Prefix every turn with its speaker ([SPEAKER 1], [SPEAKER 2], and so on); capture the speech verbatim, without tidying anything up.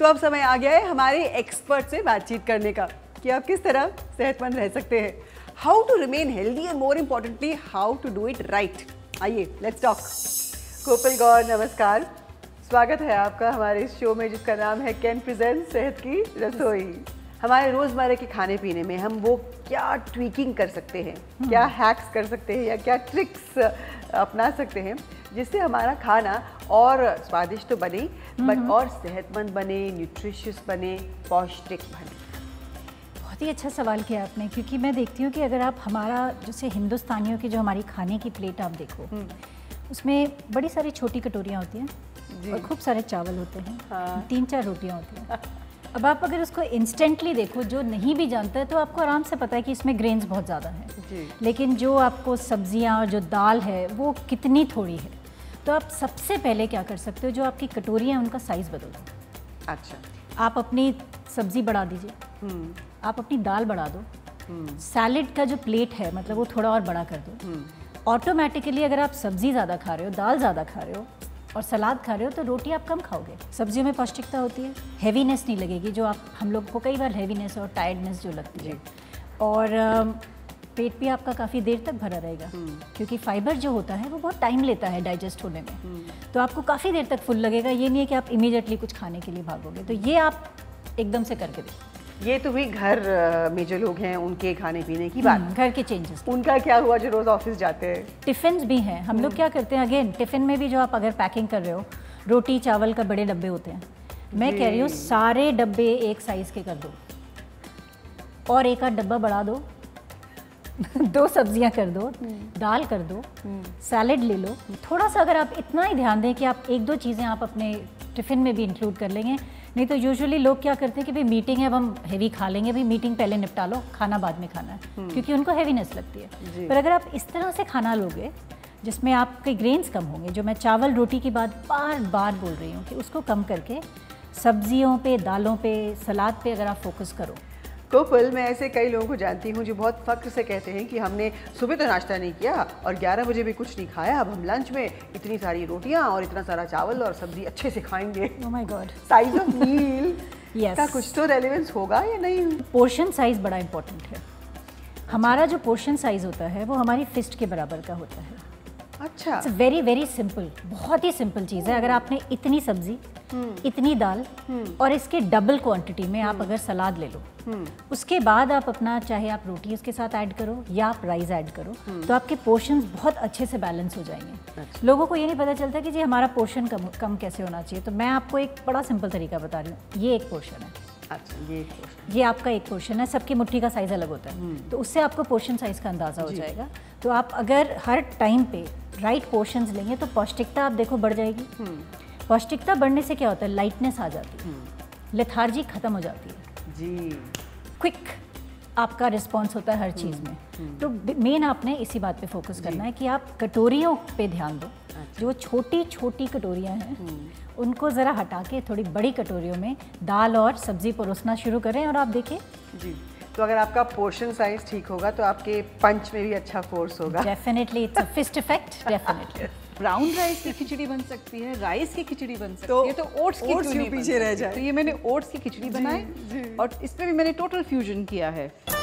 [SPEAKER 1] तो अब समय आ गया है हमारे एक्सपर्ट से बातचीत करने का कि आप किस तरह सेहतमंद रह सकते हैं, how to remain healthy and more importantly how to do it right. आइए लेट्स टॉक। कोपल गौर, नमस्कार, स्वागत है आपका हमारे इस शो में जिसका नाम है कैन प्रेजेंट सेहत की रसोई। हमारे रोज़मर्रा के खाने पीने में हम वो क्या ट्वीकिंग कर सकते हैं, क्या हैक्स कर सकते हैं या क्या ट्रिक्स अपना सकते हैं जिससे हमारा खाना और स्वादिष्ट तो बने बट और सेहतमंद बने, न्यूट्रिशियस बने, पौष्टिक बने।
[SPEAKER 2] बहुत ही अच्छा सवाल किया आपने, क्योंकि मैं देखती हूँ कि अगर आप हमारा जैसे हिंदुस्तानियों की जो हमारी खाने की प्लेट आप देखो, उसमें बड़ी सारी छोटी कटोरियाँ होती हैं और खूब सारे चावल होते हैं, हाँ। तीन चार रोटियाँ होती हैं। अब आप अगर उसको इंस्टेंटली देखो, जो नहीं भी जानता है तो आपको आराम से पता है कि इसमें ग्रेन्स बहुत ज़्यादा हैं, लेकिन जो आपको सब्जियां और जो दाल है वो कितनी थोड़ी है। तो आप सबसे पहले क्या कर सकते हो, जो आपकी कटोरियाँ हैं उनका साइज़ बदल दो। अच्छा, आप अपनी सब्ज़ी बढ़ा दीजिए, आप अपनी दाल बढ़ा दो, सैलेड का जो प्लेट है मतलब वो थोड़ा और बड़ा कर दो। ऑटोमेटिकली अगर आप सब्ज़ी ज़्यादा खा रहे हो, दाल ज़्यादा खा रहे हो और सलाद खा रहे हो तो रोटी आप कम खाओगे। सब्जियों में पौष्टिकता होती है, हैवीनेस नहीं लगेगी, जो आप हम लोग को कई बार हैवीनेस और टायर्डनेस जो लगती है, और पेट भी आपका काफ़ी देर तक भरा रहेगा, क्योंकि फाइबर जो होता है वो बहुत टाइम लेता है डाइजेस्ट होने में, तो आपको काफ़ी देर तक फुल लगेगा। ये नहीं है कि आप इमीडिएटली कुछ खाने के लिए भागोगे। तो ये आप एकदम से करके देखो।
[SPEAKER 1] ये तो हुई घर में जो लोग हैं उनके खाने पीने की बात,
[SPEAKER 2] घर के चेंजेस।
[SPEAKER 1] उनका क्या हुआ जो रोज़ ऑफिस जाते हैं?
[SPEAKER 2] टिफ़िन भी हैं। हम लोग क्या करते हैं, अगेन टिफ़िन में भी जो आप अगर पैकिंग कर रहे हो, रोटी चावल का बड़े डब्बे होते हैं, मैं कह रही हूँ सारे डब्बे एक साइज़ के कर दो और एक आध डब्बा बढ़ा दो दो सब्जियां कर दो, दाल कर दो, सैलेड ले लो। थोड़ा सा अगर आप इतना ही ध्यान दें कि आप एक दो चीज़ें आप अपने टिफ़िन में भी इंक्लूड कर लेंगे। नहीं तो यूजुअली लोग क्या करते हैं कि भाई मीटिंग है, अब हम हैवी खा लेंगे, भाई मीटिंग पहले निपटा लो, खाना बाद में खाना है, क्योंकि उनको हैवीनेस लगती है। पर अगर आप इस तरह से खाना लोगे जिसमें आपके ग्रेन्स कम होंगे, जो मैं चावल रोटी की बात बार बार बोल रही हूँ कि उसको कम करके सब्जियों पे, दालों पे, सलाद पे अगर आप फोकस करो।
[SPEAKER 1] कोपल, मैं ऐसे कई लोगों को जानती हूँ जो बहुत फख्र से कहते हैं कि हमने सुबह तो नाश्ता नहीं किया और ग्यारह बजे भी कुछ नहीं खाया, अब हम लंच में इतनी सारी रोटियाँ और इतना सारा चावल और सब्जी अच्छे से खाएंगे।
[SPEAKER 2] Oh my god,
[SPEAKER 1] size of meal का कुछ तो रेलेवेंस होगा या नहीं?
[SPEAKER 2] पोर्शन साइज बड़ा इंपॉर्टेंट है। हमारा जो पोर्शन साइज होता है वो हमारी फिस्ट के बराबर का होता है।
[SPEAKER 1] अच्छा,
[SPEAKER 2] इट्स वेरी वेरी सिंपल, बहुत ही सिंपल चीज़ है। अगर आपने इतनी सब्जी, इतनी दाल और इसके डबल क्वांटिटी में आप अगर सलाद ले लो, उसके बाद आप अपना चाहे आप रोटी उसके साथ ऐड करो या आप राइस ऐड करो, तो आपके पोर्शंस बहुत अच्छे से बैलेंस हो जाएंगे। अच्छा। लोगों को ये नहीं पता चलता कि जी हमारा पोर्शन कम कम कैसे होना चाहिए। तो मैं आपको एक बड़ा सिंपल तरीका बता रही हूँ। ये एक पोर्शन है।
[SPEAKER 1] अच्छा, ये एक पोर्शन,
[SPEAKER 2] ये आपका एक पोर्शन है। सबकी मुट्ठी का साइज़ अलग होता है, तो उससे आपको पोर्शन साइज़ का अंदाज़ा हो जाएगा। तो आप अगर हर टाइम पे राइट पोर्शंस लेंगे तो पौष्टिकता आप देखो बढ़ जाएगी। पौष्टिकता बढ़ने से क्या होता है, लाइटनेस आ जाती है, लेथार्जी खत्म हो जाती है जी, क्विक आपका रिस्पॉन्स होता है हर चीज़ में। तो मेन आपने इसी बात पे फोकस करना है कि आप कटोरियों पे ध्यान दो। जो छोटी छोटी कटोरियाँ हैं उनको ज़रा हटा के थोड़ी बड़ी कटोरियों में दाल और सब्ज़ी परोसना शुरू करें और आप देखें
[SPEAKER 1] जी। तो अगर आपका पोर्शन साइज ठीक होगा तो आपके पंच में भी अच्छा फोर्स होगा।
[SPEAKER 2] Definitely, it's a fist effect. Definitely
[SPEAKER 3] brown rice की खिचड़ी बन सकती है, राइस की खिचड़ी बन सकती है, तो ओट्स की क्यों नहीं
[SPEAKER 1] पीछे रह जाए।
[SPEAKER 3] तो ये मैंने ओट्स की खिचड़ी बनाई और इसमें भी मैंने टोटल फ्यूजन किया है।